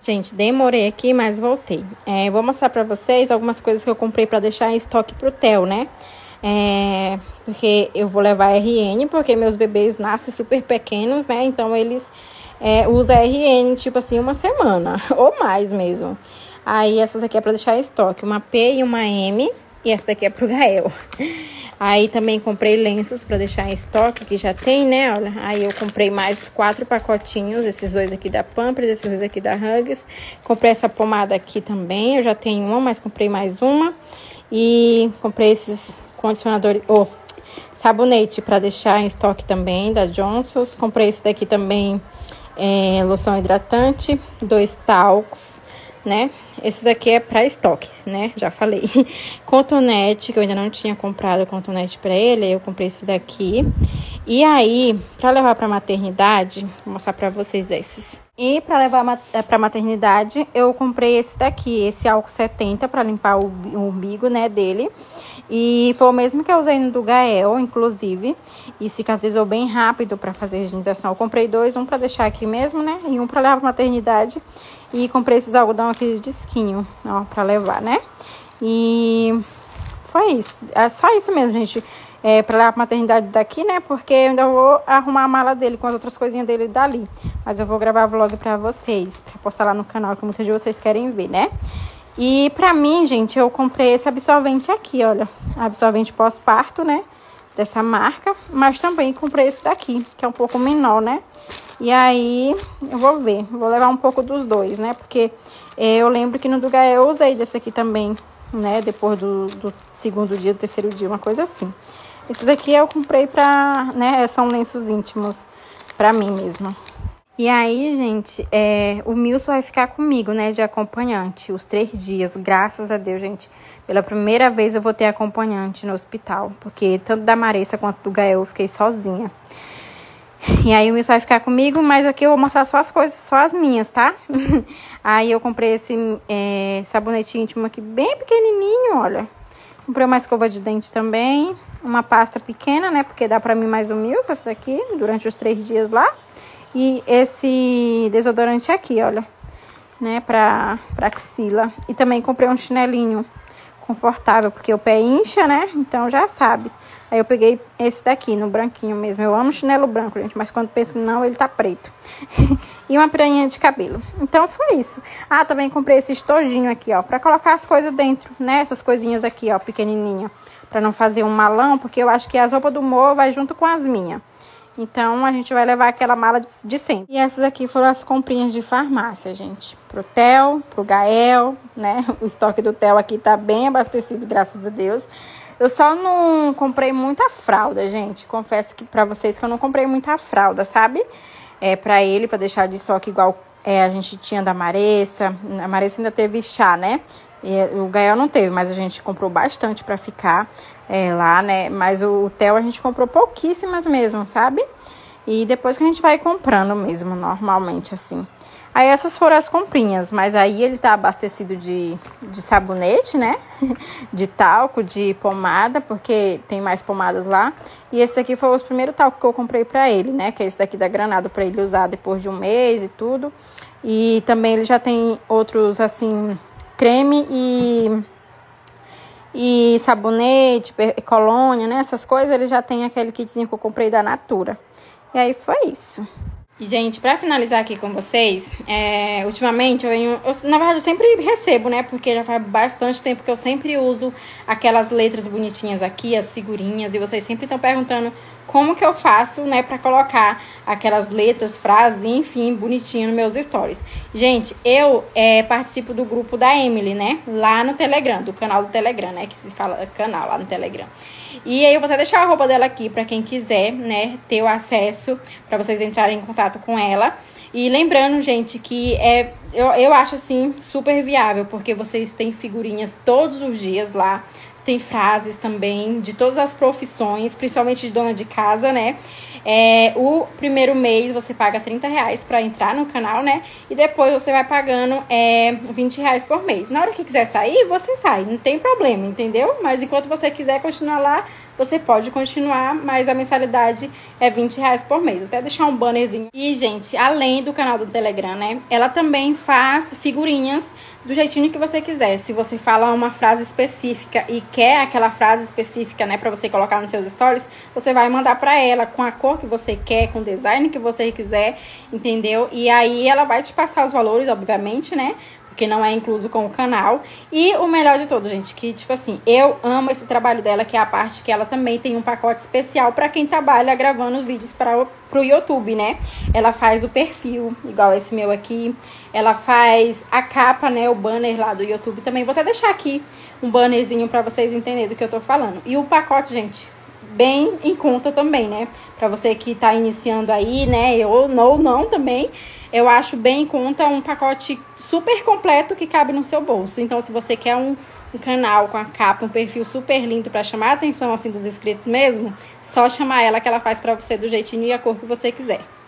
Gente, demorei aqui, mas voltei. Vou mostrar pra vocês algumas coisas que eu comprei pra deixar em estoque pro Theo, né? Porque eu vou levar RN, porque meus bebês nascem super pequenos, né? Então, eles usam RN, tipo assim, uma semana, ou mais mesmo. Aí, essas aqui é pra deixar em estoque, uma P e uma M, e essa daqui é pro Gael. Aí, também comprei lenços pra deixar em estoque, que já tem, né? Olha, aí eu comprei mais 4 pacotinhos, esses dois aqui da Pampers, esses dois aqui da Huggies. Comprei essa pomada aqui também, eu já tenho uma, mas comprei mais uma. E comprei esses condicionadores, sabonete pra deixar em estoque também, da Johnson's. Comprei esse daqui também, loção hidratante, 2 talcos, né? Esse daqui é pra estoque, né? Já falei. Cotonete, que eu ainda não tinha comprado cotonete pra ele, aí eu comprei esse daqui. E aí, pra levar pra maternidade, vou mostrar pra vocês esses. E pra levar pra maternidade, eu comprei esse daqui, esse álcool 70 pra limpar o umbigo, né, dele. E foi o mesmo que eu usei no do Gael, inclusive. E cicatrizou bem rápido pra fazer a higienização. Eu comprei 2, um pra deixar aqui mesmo, né? E um pra levar pra maternidade. E comprei esses algodão aqui de disquinho, ó, pra levar, né? E foi isso. É só isso mesmo, gente. Pra levar pra maternidade daqui, né? Porque eu ainda vou arrumar a mala dele com as outras coisinhas dele dali. Mas eu vou gravar vlog pra vocês, pra postar lá no canal, que muitos de vocês querem ver, né? E pra mim, gente, eu comprei esse absorvente aqui, olha. Absorvente pós-parto, né? Dessa marca. Mas também comprei esse daqui, que é um pouco menor, né? E aí, eu vou ver. Vou levar um pouco dos dois, né? Porque eu lembro que no do Gael eu usei desse aqui também, né? Depois do segundo dia, do terceiro dia, uma coisa assim. Esse daqui eu comprei pra, né? São lenços íntimos pra mim mesma. E aí, gente, o Milson vai ficar comigo, né, de acompanhante, os 3 dias, graças a Deus, gente. Pela primeira vez eu vou ter acompanhante no hospital, porque tanto da Marissa quanto do Gael eu fiquei sozinha. E aí o Milson vai ficar comigo, mas aqui eu vou mostrar só as coisas, só as minhas, tá? Aí eu comprei esse sabonete íntimo aqui, bem pequenininho, olha. Comprei uma escova de dente também, uma pasta pequena, né, porque dá pra mim mais o Milson, essa daqui, durante os 3 dias lá. E esse desodorante aqui, olha, né, pra axila. E também comprei um chinelinho confortável, porque o pé incha, né, então já sabe. Aí eu peguei esse daqui, no branquinho mesmo. Eu amo chinelo branco, gente, mas quando penso não, ele tá preto. E uma pranhinha de cabelo. Então foi isso. Ah, também comprei esse estojinho aqui, ó, pra colocar as coisas dentro, né, essas coisinhas aqui, ó, pequenininha. Pra não fazer um malão, porque eu acho que as roupas do Mo vai junto com as minhas. Então, a gente vai levar aquela mala de sempre. E essas aqui foram as comprinhas de farmácia, gente. Pro Theo, pro Gael, né? O estoque do Theo aqui tá bem abastecido, graças a Deus. Eu só não comprei muita fralda, gente. Confesso que pra vocês que eu não comprei muita fralda, sabe? Pra ele, pra deixar de estoque igual a gente tinha da Marissa. A Marissa ainda teve chá, né? E o Gael não teve, mas a gente comprou bastante pra ficar lá, né? Mas o Theo a gente comprou pouquíssimas mesmo, sabe? E depois que a gente vai comprando mesmo, normalmente, assim. Aí essas foram as comprinhas, mas aí ele tá abastecido de sabonete, né? De talco, de pomada, porque tem mais pomadas lá. E esse daqui foi o primeiro talco que eu comprei pra ele, né? Que é esse daqui da Granado, pra ele usar depois de um mês e tudo. E também ele já tem outros, assim, creme e sabonete, colônia, né? Essas coisas, ele já tem aquele kitzinho que eu comprei da Natura. E aí foi isso. E, gente, pra finalizar aqui com vocês, ultimamente na verdade, eu sempre recebo, né? Porque já faz bastante tempo que eu sempre uso aquelas letras bonitinhas aqui, as figurinhas. E vocês sempre estão perguntando como que eu faço, né? Pra colocar aquelas letras, frases, enfim, bonitinho nos meus stories. Gente, eu participo do grupo da Emily, né? Lá no Telegram, do canal do Telegram, né? Que se fala canal lá no Telegram. E aí eu vou até deixar a roupa dela aqui pra quem quiser, né, ter o acesso, pra vocês entrarem em contato com ela. E lembrando, gente, que eu acho, assim, super viável, porque vocês têm figurinhas todos os dias lá. Tem frases também de todas as profissões, principalmente de dona de casa, né? O primeiro mês você paga R$30 pra entrar no canal, né? E depois você vai pagando R$20 por mês. Na hora que quiser sair, você sai, não tem problema, entendeu? Mas enquanto você quiser continuar lá, você pode continuar, mas a mensalidade é R$20 por mês. Vou até deixar um bannerzinho. E, gente, além do canal do Telegram, né, ela também faz figurinhas do jeitinho que você quiser. Se você fala uma frase específica e quer aquela frase específica, né, pra você colocar nos seus stories, você vai mandar pra ela com a cor que você quer, com o design que você quiser, entendeu? E aí ela vai te passar os valores, obviamente, né, porque não é incluso com o canal. E o melhor de tudo, gente, que tipo assim, eu amo esse trabalho dela, que é a parte que ela também tem um pacote especial pra quem trabalha gravando vídeos pro YouTube, né? Ela faz o perfil, igual esse meu aqui. Ela faz a capa, né, o banner lá do YouTube também. Vou até deixar aqui um bannerzinho pra vocês entenderem do que eu tô falando. E o pacote, gente, bem em conta também, né? Pra você que tá iniciando aí, né, ou não também. Eu acho bem em conta, um pacote super completo que cabe no seu bolso. Então, se você quer um canal com a capa, um perfil super lindo pra chamar a atenção, assim, dos inscritos mesmo, só chamar ela que ela faz pra você do jeitinho e a cor que você quiser.